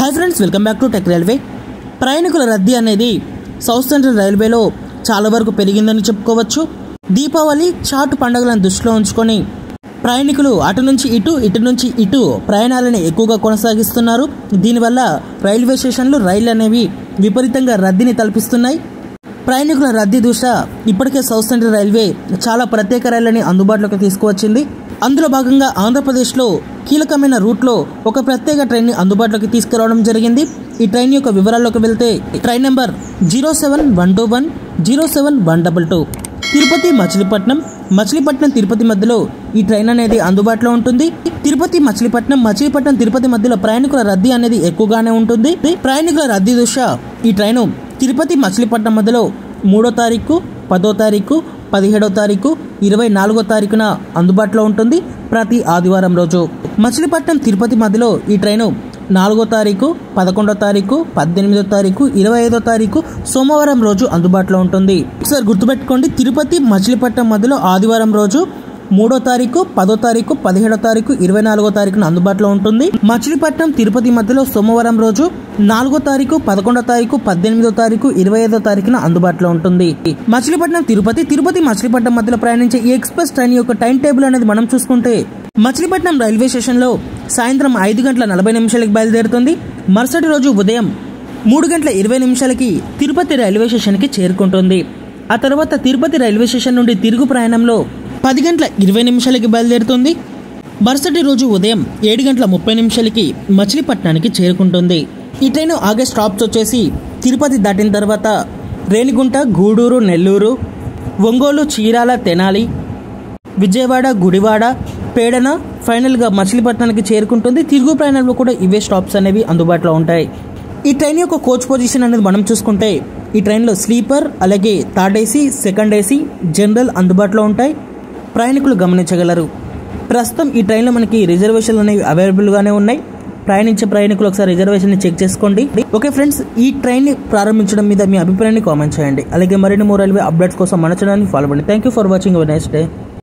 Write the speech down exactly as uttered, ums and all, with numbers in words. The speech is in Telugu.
Hi friends, welcome back to tech railway. ప్రయాణికుల రద్దీ అనేది సౌత్ సెంట్రల్ రైల్వేలో చాలా వరకు పెరిగిందని చెప్పుకోవచ్చు. దీపావళి, చాటు పండుగలను దృష్టిలో ఉంచుకొని ప్రయాణికులు అటు నుంచి ఇటు ఇటు నుంచి ఇటు ప్రయాణాలను ఎక్కువగా కొనసాగిస్తున్నారు. దీనివల్ల రైల్వే స్టేషన్లు, రైళ్లు అనేవి విపరీతంగా రద్దీని తలపిస్తున్నాయి. ప్రయాణికుల రద్దీ దృష్ట్యా ఇప్పటికే సౌత్ సెంట్రల్ రైల్వే చాలా ప్రత్యేక రైళ్లని అందుబాటులోకి తీసుకువచ్చింది. అందులో భాగంగా ఆంధ్రప్రదేశ్లో కీలకమైన రూట్లో ఒక ప్రత్యేక ట్రైన్ని అందుబాటులోకి తీసుకురావడం జరిగింది. ఈ ట్రైన్ యొక్క వివరాల్లోకి వెళ్తే train number zero seven one two one zero seven one double two Tirupati Machilipatnam Machilipatnam Tirupati మధ్యలో ఈ ట్రైన్ అనేది అందుబాటులో ఉంటుంది. తిరుపతి మచిలీపట్నం మచిలీపట్నం తిరుపతి మధ్యలో ప్రయాణికుల రద్దీ అనేది ఎక్కువగానే ఉంటుంది. ప్రయాణికుల రద్దీ దృష్ట్యా ఈ ట్రైను తిరుపతి మచిలీపట్నం మధ్యలో మూడో తారీఖు, పదో తారీఖు, పదిహేడో తారీఖు, ఇరవై నాలుగో తారీఖున అందుబాటులో ఉంటుంది. ప్రతి ఆదివారం రోజు మచిలీపట్నం తిరుపతి మధ్యలో ఈ ట్రైను నాలుగో తారీఖు, పదకొండో తారీఖు, పద్దెనిమిదో తారీఖు, ఇరవై ఐదో తారీఖు సోమవారం రోజు అందుబాటులో ఉంటుంది. ఒకసారి గుర్తుపెట్టుకోండి, తిరుపతి మచిలీపట్నం మధ్యలో ఆదివారం రోజు మూడో తారీఖు, పదో తారీఖు, పదిహేడో తారీఖు, ఇరవై నాలుగో తారీఖున అందుబాటులో ఉంటుంది. మచిలీపట్నం తిరుపతి మధ్యలో సోమవారం రోజు నాలుగో తారీఖు, పదకొండో తారీఖు, పద్దెనిమిదో తారీఖు, ఇరవై ఐదో తారీఖున అందుబాటులో ఉంటుంది. మచిలీపట్నం తిరుపతి తిరుపతి మచిలీపట్నం మధ్యలో ప్రయాణించే ఈ ఎక్స్ప్రెస్ ట్రైన్ యొక్క టైం టేబుల్ అనేది మనం చూసుకుంటే మచిలీపట్నం రైల్వే స్టేషన్లో సాయంత్రం ఐదు గంటల నలభై నిమిషాలకి బయలుదేరుతుంది. మరుసటి రోజు ఉదయం మూడు గంటల ఇరవై నిమిషాలకి తిరుపతి రైల్వే స్టేషన్కి చేరుకుంటుంది. ఆ తర్వాత తిరుపతి రైల్వే స్టేషన్ నుండి తిరుగు ప్రయాణంలో పది గంటల ఇరవై నిమిషాలకి బయలుదేరుతుంది. మరుసటి రోజు ఉదయం ఏడు గంటల ముప్పై నిమిషాలకి మచిలీపట్నానికి చేరుకుంటుంది. ఈ ట్రైన్ ఆగే స్టాప్స్ వచ్చేసి తిరుపతి దాటిన తర్వాత రేణిగుంట, గూడూరు, నెల్లూరు, ఒంగోలు, చీరాల, తెనాలి, విజయవాడ, గుడివాడ, పేడన, ఫైనల్గా మచిలీపట్నానికి చేరుకుంటుంది. తిరుగు ప్రయాణంలో కూడా ఇవే స్టాప్స్ అనేవి అందుబాటులో ఉంటాయి. ఈ ట్రైన్ యొక్క కోచ్ పొజిషన్ అనేది మనం చూసుకుంటే ఈ ట్రైన్లో స్లీపర్, అలాగే third AC, second AC, general అందుబాటులో ఉంటాయి. ప్రయాణికులు గమనించగలరు. ప్రస్తుతం ఈ ట్రైన్లో మనకి రిజర్వేషన్లు అనేవి అవైలబుల్గానే ఉన్నాయి. ప్రయాణించే ప్రయాణికులు ఒకసారి రిజర్వేషన్ని చెక్ చేసుకోండి. ఓకే ఫ్రెండ్స్, ఈ ట్రైన్ని ప్రారంభించడం మీద మీ అభిప్రాయాన్ని కామెంట్ చేయండి. అలాగే మరిన్ని మోర్ రైల్వే అప్డేట్స్ కోసం మన ఛానల్ని ఫాలో అవ్వండి. Thank you for watching. Our next day.